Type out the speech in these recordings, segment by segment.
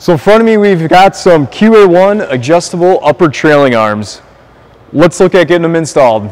So in front of me, we've got some QA1 adjustable upper trailing arms. Let's look at getting them installed.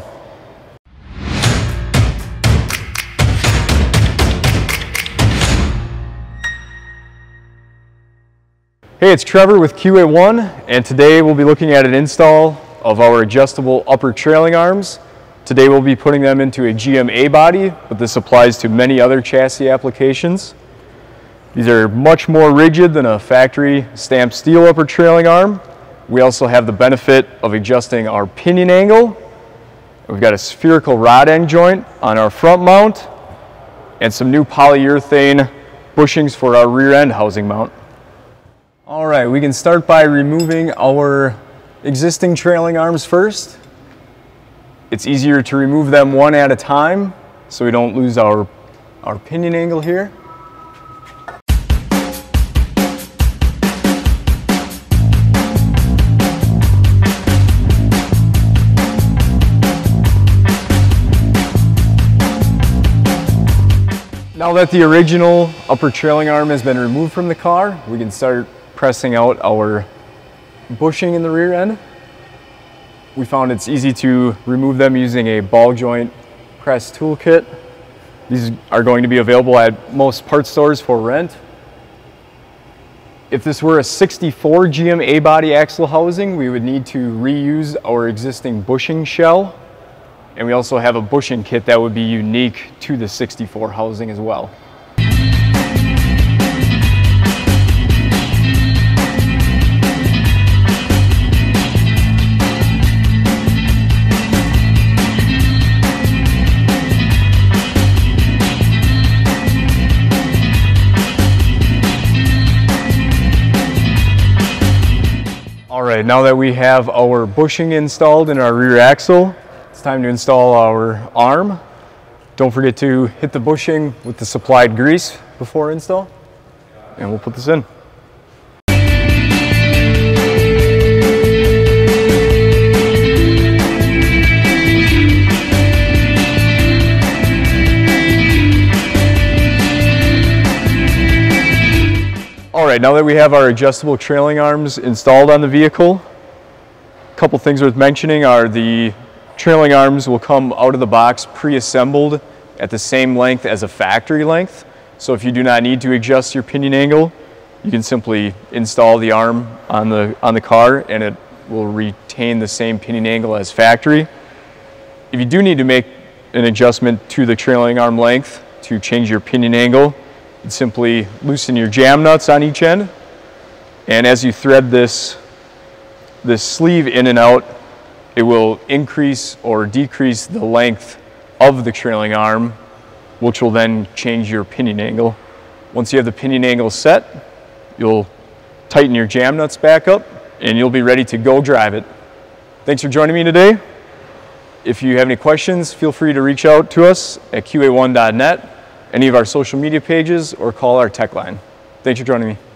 Hey, it's Trevor with QA1, and today we'll be looking at an install of our adjustable upper trailing arms. Today we'll be putting them into a GMA body, but this applies to many other chassis applications. These are much more rigid than a factory stamped steel upper trailing arm. We also have the benefit of adjusting our pinion angle. We've got a spherical rod end joint on our front mount and some new polyurethane bushings for our rear end housing mount. All right, we can start by removing our existing trailing arms first. It's easier to remove them one at a time so we don't lose our pinion angle here. Now that the original upper trailing arm has been removed from the car, we can start pressing out our bushing in the rear end. We found it's easy to remove them using a ball joint press toolkit. These are going to be available at most parts stores for rent. If this were a 64 GMA body axle housing, we would need to reuse our existing bushing shell. And we also have a bushing kit that would be unique to the 64 housing as well. All right, now that we have our bushing installed in our rear axle, it's time to install our arm. Don't forget to hit the bushing with the supplied grease before install, and we'll put this in. All right, now that we have our adjustable trailing arms installed on the vehicle, a couple things worth mentioning are the trailing arms will come out of the box pre-assembled at the same length as a factory length. So if you do not need to adjust your pinion angle, you can simply install the arm on the car and it will retain the same pinion angle as factory. If you do need to make an adjustment to the trailing arm length to change your pinion angle, you simply loosen your jam nuts on each end, and as you thread this sleeve in and out, it will increase or decrease the length of the trailing arm, which will then change your pinion angle. Once you have the pinion angle set, you'll tighten your jam nuts back up and you'll be ready to go drive it. Thanks for joining me today. If you have any questions, feel free to reach out to us at qa1.net, any of our social media pages, or call our tech line. Thanks for joining me.